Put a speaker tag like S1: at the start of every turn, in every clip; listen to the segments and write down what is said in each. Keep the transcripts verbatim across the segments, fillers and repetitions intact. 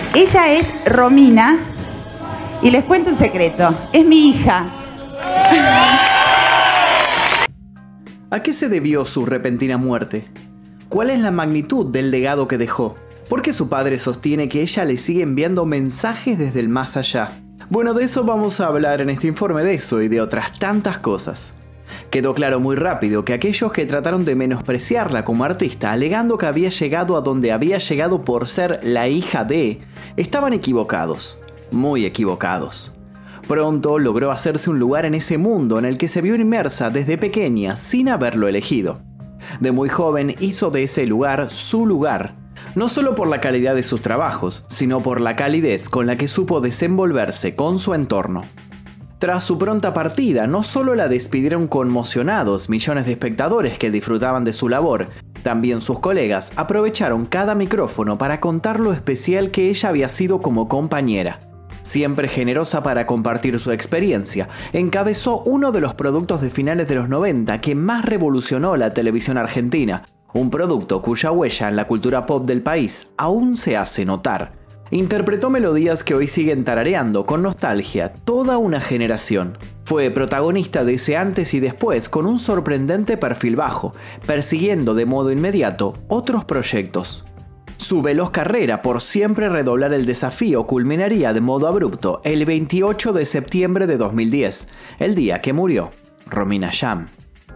S1: Ella es Romina y les cuento un secreto. Es mi hija.
S2: ¿A qué se debió su repentina muerte? ¿Cuál es la magnitud del legado que dejó? ¿Por qué su padre sostiene que ella le sigue enviando mensajes desde el más allá? Bueno, de eso vamos a hablar en este informe, de eso y de otras tantas cosas. Quedó claro muy rápido que aquellos que trataron de menospreciarla como artista, alegando que había llegado a donde había llegado por ser la hija de, estaban equivocados, muy equivocados. Pronto logró hacerse un lugar en ese mundo en el que se vio inmersa desde pequeña sin haberlo elegido. De muy joven hizo de ese lugar su lugar, no solo por la calidad de sus trabajos, sino por la calidez con la que supo desenvolverse con su entorno. Tras su pronta partida, no solo la despidieron conmocionados millones de espectadores que disfrutaban de su labor, también sus colegas aprovecharon cada micrófono para contar lo especial que ella había sido como compañera. Siempre generosa para compartir su experiencia, encabezó uno de los productos de finales de los noventa que más revolucionó la televisión argentina, un producto cuya huella en la cultura pop del país aún se hace notar. Interpretó melodías que hoy siguen tarareando con nostalgia toda una generación. Fue protagonista de ese antes y después con un sorprendente perfil bajo, persiguiendo de modo inmediato otros proyectos. Su veloz carrera por siempre redoblar el desafío culminaría de modo abrupto el veintiocho de septiembre de dos mil diez, el día que murió Romina Yan.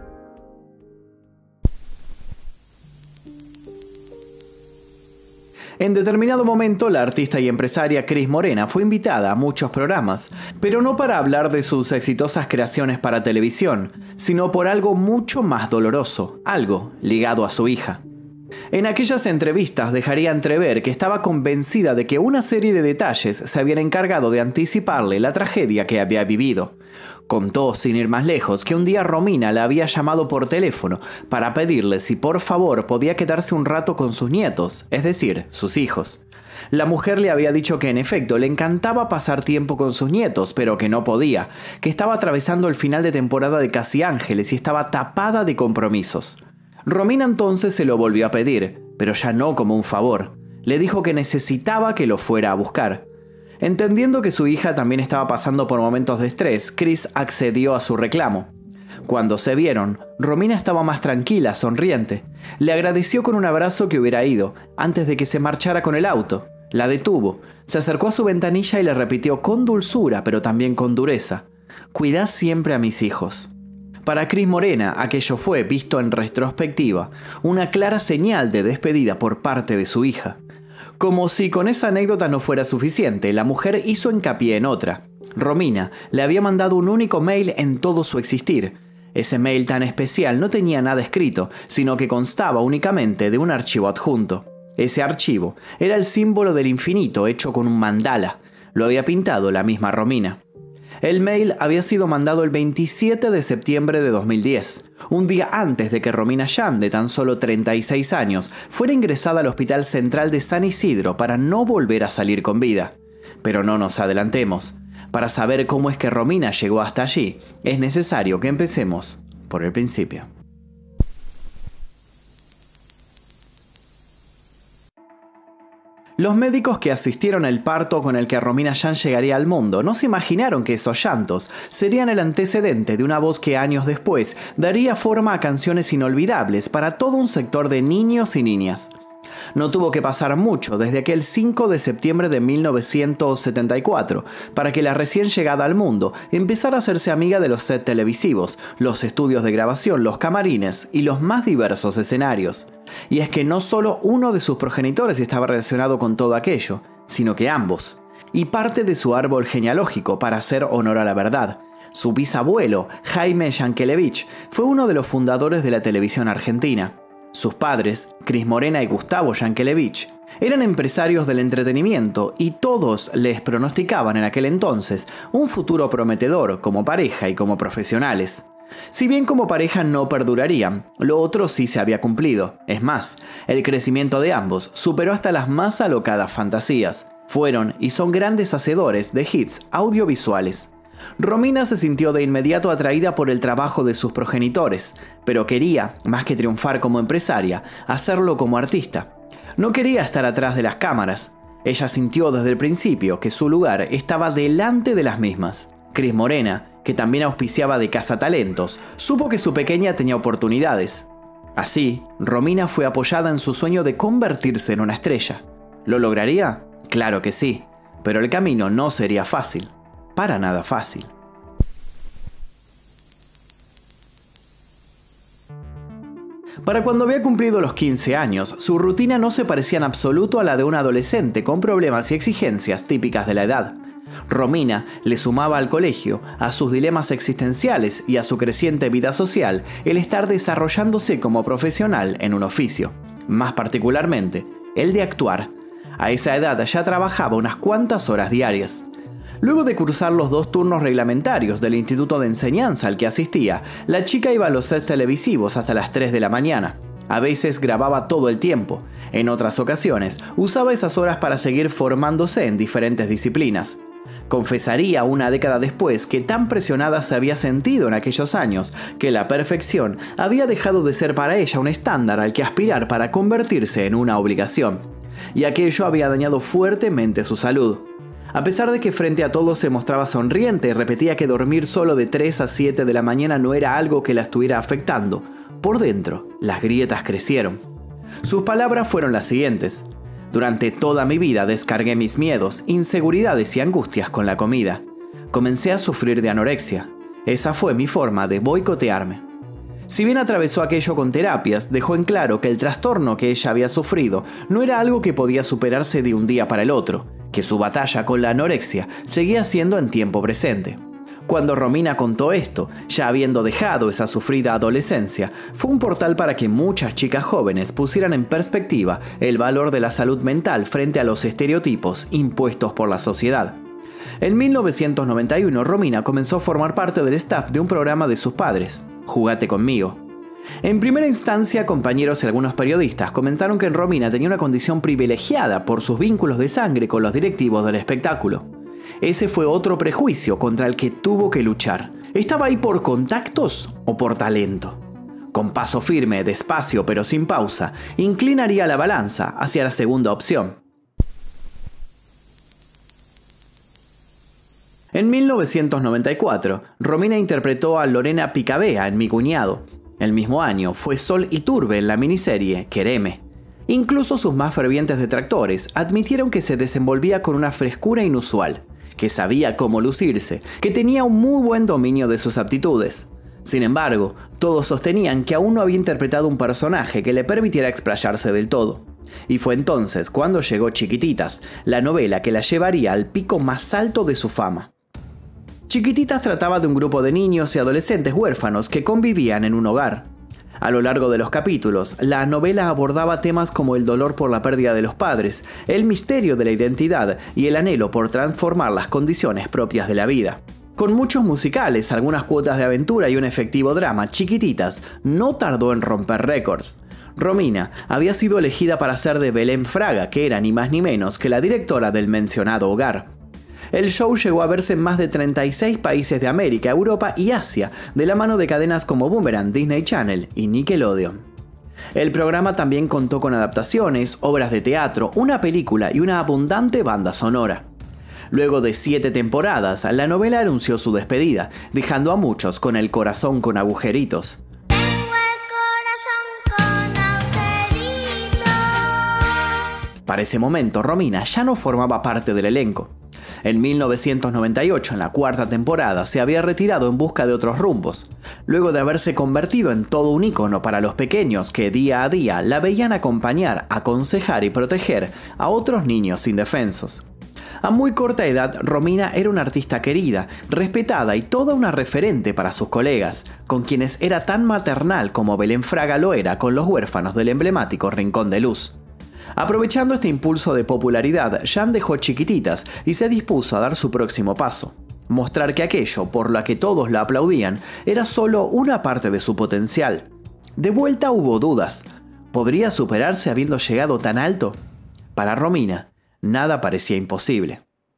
S2: En determinado momento, la artista y empresaria Cris Morena fue invitada a muchos programas, pero no para hablar de sus exitosas creaciones para televisión, sino por algo mucho más doloroso, algo ligado a su hija. En aquellas entrevistas dejaría entrever que estaba convencida de que una serie de detalles se habían encargado de anticiparle la tragedia que había vivido. Contó, sin ir más lejos, que un día Romina la había llamado por teléfono para pedirle si por favor podía quedarse un rato con sus nietos, es decir, sus hijos. La mujer le había dicho que en efecto le encantaba pasar tiempo con sus nietos, pero que no podía, que estaba atravesando el final de temporada de Casi Ángeles y estaba tapada de compromisos. Romina entonces se lo volvió a pedir, pero ya no como un favor. Le dijo que necesitaba que lo fuera a buscar. Entendiendo que su hija también estaba pasando por momentos de estrés, Cris accedió a su reclamo. Cuando se vieron, Romina estaba más tranquila, sonriente. Le agradeció con un abrazo que hubiera ido, antes de que se marchara con el auto. La detuvo, se acercó a su ventanilla y le repitió con dulzura, pero también con dureza: «Cuidá siempre a mis hijos». Para Cris Morena, aquello fue, visto en retrospectiva, una clara señal de despedida por parte de su hija. Como si con esa anécdota no fuera suficiente, la mujer hizo hincapié en otra. Romina le había mandado un único mail en todo su existir. Ese mail tan especial no tenía nada escrito, sino que constaba únicamente de un archivo adjunto. Ese archivo era el símbolo del infinito hecho con un mandala. Lo había pintado la misma Romina. El mail había sido mandado el veintisiete de septiembre de dos mil diez, un día antes de que Romina Yan, de tan solo treinta y seis años, fuera ingresada al Hospital Central de San Isidro para no volver a salir con vida. Pero no nos adelantemos. Para saber cómo es que Romina llegó hasta allí, es necesario que empecemos por el principio. Los médicos que asistieron al parto con el que Romina Yan llegaría al mundo no se imaginaron que esos llantos serían el antecedente de una voz que años después daría forma a canciones inolvidables para todo un sector de niños y niñas. No tuvo que pasar mucho desde aquel cinco de septiembre de mil novecientos setenta y cuatro para que la recién llegada al mundo empezara a hacerse amiga de los sets televisivos, los estudios de grabación, los camarines y los más diversos escenarios. Y es que no solo uno de sus progenitores estaba relacionado con todo aquello, sino que ambos. Y parte de su árbol genealógico, para hacer honor a la verdad. Su bisabuelo, Jaime Yankelevich, fue uno de los fundadores de la televisión argentina. Sus padres, Cris Morena y Gustavo Yankelevich, eran empresarios del entretenimiento y todos les pronosticaban en aquel entonces un futuro prometedor como pareja y como profesionales. Si bien como pareja no perdurarían, lo otro sí se había cumplido. Es más, el crecimiento de ambos superó hasta las más alocadas fantasías. Fueron y son grandes hacedores de hits audiovisuales. Romina se sintió de inmediato atraída por el trabajo de sus progenitores, pero quería, más que triunfar como empresaria, hacerlo como artista. No quería estar atrás de las cámaras. Ella sintió desde el principio que su lugar estaba delante de las mismas. Cris Morena, que también auspiciaba de Cazatalentos, supo que su pequeña tenía oportunidades. Así, Romina fue apoyada en su sueño de convertirse en una estrella. ¿Lo lograría? Claro que sí, pero el camino no sería fácil. Para nada fácil. Para cuando había cumplido los quince años, su rutina no se parecía en absoluto a la de un adolescente con problemas y exigencias típicas de la edad. Romina le sumaba al colegio, a sus dilemas existenciales y a su creciente vida social, el estar desarrollándose como profesional en un oficio. Más particularmente, el de actuar. A esa edad ya trabajaba unas cuantas horas diarias. Luego de cursar los dos turnos reglamentarios del instituto de enseñanza al que asistía, la chica iba a los sets televisivos hasta las tres de la mañana. A veces grababa todo el tiempo. En otras ocasiones, usaba esas horas para seguir formándose en diferentes disciplinas. Confesaría una década después que tan presionada se había sentido en aquellos años que la perfección había dejado de ser para ella un estándar al que aspirar para convertirse en una obligación. Y aquello había dañado fuertemente su salud. A pesar de que frente a todos se mostraba sonriente y repetía que dormir solo de tres a siete de la mañana no era algo que la estuviera afectando, por dentro las grietas crecieron. Sus palabras fueron las siguientes: durante toda mi vida descargué mis miedos, inseguridades y angustias con la comida. Comencé a sufrir de anorexia. Esa fue mi forma de boicotearme. Si bien atravesó aquello con terapias, dejó en claro que el trastorno que ella había sufrido no era algo que podía superarse de un día para el otro, que su batalla con la anorexia seguía siendo en tiempo presente. Cuando Romina contó esto, ya habiendo dejado esa sufrida adolescencia, fue un portal para que muchas chicas jóvenes pusieran en perspectiva el valor de la salud mental frente a los estereotipos impuestos por la sociedad. En mil novecientos noventa y uno, Romina comenzó a formar parte del staff de un programa de sus padres, Jugate conmigo. En primera instancia, compañeros y algunos periodistas comentaron que Romina tenía una condición privilegiada por sus vínculos de sangre con los directivos del espectáculo. Ese fue otro prejuicio contra el que tuvo que luchar. ¿Estaba ahí por contactos o por talento? Con paso firme, despacio pero sin pausa, inclinaría la balanza hacia la segunda opción. En mil novecientos noventa y cuatro, Romina interpretó a Lorena Picabea en Mi cuñado. El mismo año fue Sol Iturbe en la miniserie Quereme. Incluso sus más fervientes detractores admitieron que se desenvolvía con una frescura inusual, que sabía cómo lucirse, que tenía un muy buen dominio de sus aptitudes. Sin embargo, todos sostenían que aún no había interpretado un personaje que le permitiera explayarse del todo. Y fue entonces cuando llegó Chiquititas, la novela que la llevaría al pico más alto de su fama. Chiquititas trataba de un grupo de niños y adolescentes huérfanos que convivían en un hogar. A lo largo de los capítulos, la novela abordaba temas como el dolor por la pérdida de los padres, el misterio de la identidad y el anhelo por transformar las condiciones propias de la vida. Con muchos musicales, algunas cuotas de aventura y un efectivo drama, Chiquititas no tardó en romper récords. Romina había sido elegida para ser de Belén Fraga, que era ni más ni menos que la directora del mencionado hogar. El show llegó a verse en más de treinta y seis países de América, Europa y Asia, de la mano de cadenas como Boomerang, Disney Channel y Nickelodeon. El programa también contó con adaptaciones, obras de teatro, una película y una abundante banda sonora. Luego de siete temporadas, la novela anunció su despedida, dejando a muchos con el corazón con agujeritos. Para ese momento, Romina ya no formaba parte del elenco. En mil novecientos noventa y ocho, en la cuarta temporada, se había retirado en busca de otros rumbos, luego de haberse convertido en todo un ícono para los pequeños que día a día la veían acompañar, aconsejar y proteger a otros niños indefensos. A muy corta edad, Romina era una artista querida, respetada y toda una referente para sus colegas, con quienes era tan maternal como Belén Fraga lo era con los huérfanos del emblemático Rincón de Luz. Aprovechando este impulso de popularidad, Jan dejó Chiquititas y se dispuso a dar su próximo paso. Mostrar que aquello por lo que todos la aplaudían era solo una parte de su potencial. De vuelta hubo dudas. ¿Podría superarse habiendo llegado tan alto? Para Romina, nada parecía imposible.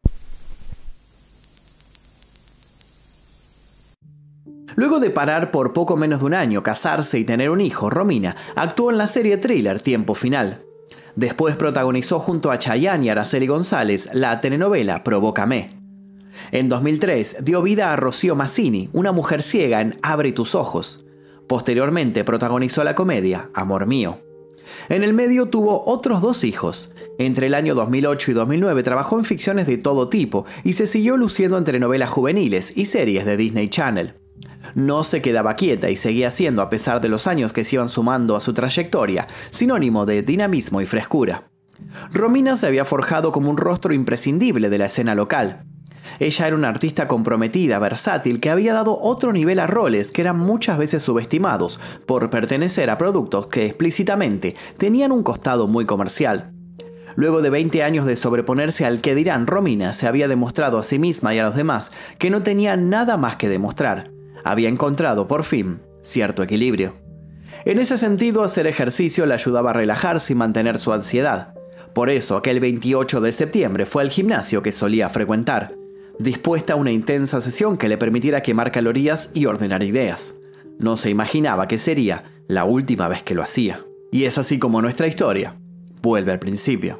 S2: Luego de parar por poco menos de un año, casarse y tener un hijo, Romina actuó en la serie thriller Tiempo Final. Después protagonizó junto a Chayanne y Araceli González la telenovela Provócame. En dos mil tres dio vida a Rocío Mazzini, una mujer ciega en Abre tus ojos. Posteriormente protagonizó la comedia Amor mío. En el medio tuvo otros dos hijos. Entre el año dos mil ocho y dos mil nueve trabajó en ficciones de todo tipo y se siguió luciendo en telenovelas juveniles y series de Disney Channel. No se quedaba quieta y seguía siendo, a pesar de los años que se iban sumando a su trayectoria, sinónimo de dinamismo y frescura. Romina se había forjado como un rostro imprescindible de la escena local. Ella era una artista comprometida, versátil, que había dado otro nivel a roles que eran muchas veces subestimados por pertenecer a productos que explícitamente tenían un costado muy comercial. Luego de veinte años de sobreponerse al qué dirán, Romina se había demostrado a sí misma y a los demás que no tenía nada más que demostrar. Había encontrado, por fin, cierto equilibrio. En ese sentido, hacer ejercicio le ayudaba a relajarse y mantener su ansiedad. Por eso, aquel veintiocho de septiembre fue al gimnasio que solía frecuentar, dispuesta a una intensa sesión que le permitiera quemar calorías y ordenar ideas. No se imaginaba que sería la última vez que lo hacía. Y es así como nuestra historia vuelve al principio.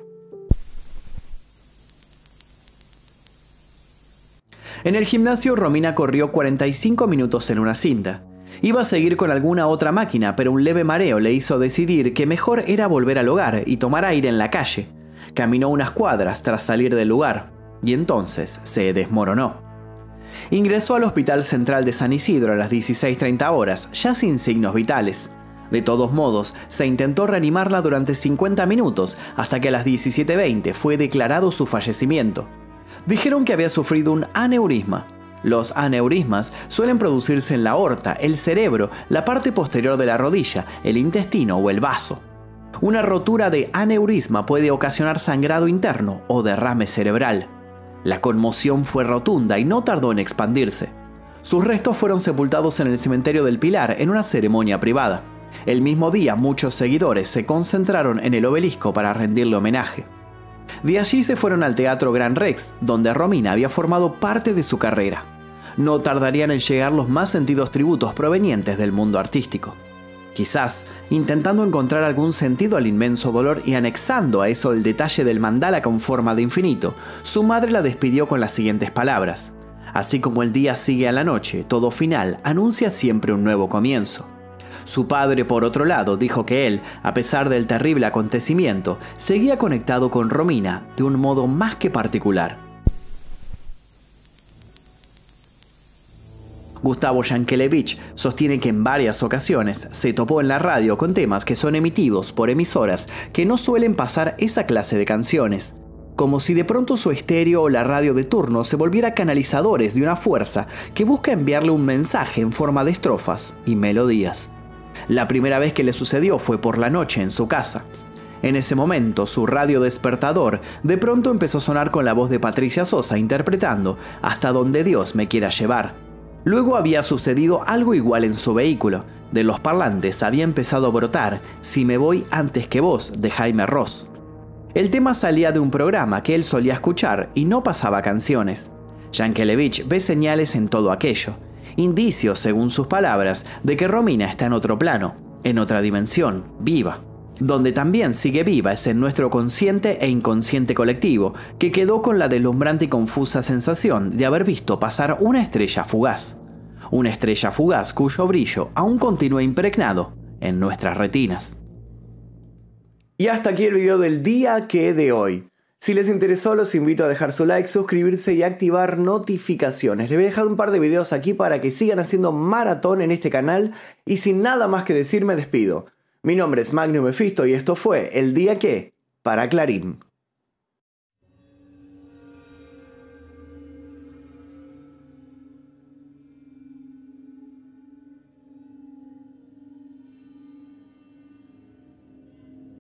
S2: En el gimnasio, Romina corrió cuarenta y cinco minutos en una cinta. Iba a seguir con alguna otra máquina, pero un leve mareo le hizo decidir que mejor era volver al hogar y tomar aire en la calle. Caminó unas cuadras tras salir del lugar. Y entonces se desmoronó. Ingresó al Hospital Central de San Isidro a las dieciséis treinta horas, ya sin signos vitales. De todos modos, se intentó reanimarla durante cincuenta minutos, hasta que a las diecisiete veinte fue declarado su fallecimiento. Dijeron que había sufrido un aneurisma. Los aneurismas suelen producirse en la aorta, el cerebro, la parte posterior de la rodilla, el intestino o el vaso. Una rotura de aneurisma puede ocasionar sangrado interno o derrame cerebral. La conmoción fue rotunda y no tardó en expandirse. Sus restos fueron sepultados en el cementerio del Pilar en una ceremonia privada. El mismo día, muchos seguidores se concentraron en el obelisco para rendirle homenaje. De allí se fueron al Teatro Gran Rex, donde Romina había formado parte de su carrera. No tardarían en llegar los más sentidos tributos provenientes del mundo artístico. Quizás, intentando encontrar algún sentido al inmenso dolor y anexando a eso el detalle del mandala con forma de infinito, su madre la despidió con las siguientes palabras: así como el día sigue a la noche, todo final anuncia siempre un nuevo comienzo. Su padre, por otro lado, dijo que él, a pesar del terrible acontecimiento, seguía conectado con Romina de un modo más que particular. Gustavo Yankelevich sostiene que en varias ocasiones se topó en la radio con temas que son emitidos por emisoras que no suelen pasar esa clase de canciones, como si de pronto su estéreo o la radio de turno se volviera canalizadores de una fuerza que busca enviarle un mensaje en forma de estrofas y melodías. La primera vez que le sucedió fue por la noche en su casa. En ese momento, su radio despertador de pronto empezó a sonar con la voz de Patricia Sosa interpretando Hasta donde Dios me quiera llevar. Luego había sucedido algo igual en su vehículo. De los parlantes había empezado a brotar Si me voy antes que vos, de Jaime Ross. El tema salía de un programa que él solía escuchar y no pasaba canciones. Yankelevich ve señales en todo aquello, indicios, según sus palabras, de que Romina está en otro plano, en otra dimensión, viva. Donde también sigue viva es en nuestro consciente e inconsciente colectivo, que quedó con la deslumbrante y confusa sensación de haber visto pasar una estrella fugaz. Una estrella fugaz cuyo brillo aún continúa impregnado en nuestras retinas. Y hasta aquí el video del día que de hoy. Si les interesó, los invito a dejar su like, suscribirse y activar notificaciones. Les voy a dejar un par de videos aquí para que sigan haciendo maratón en este canal y sin nada más que decir me despido. Mi nombre es Magnum Mephisto y esto fue El Día Que para Clarín.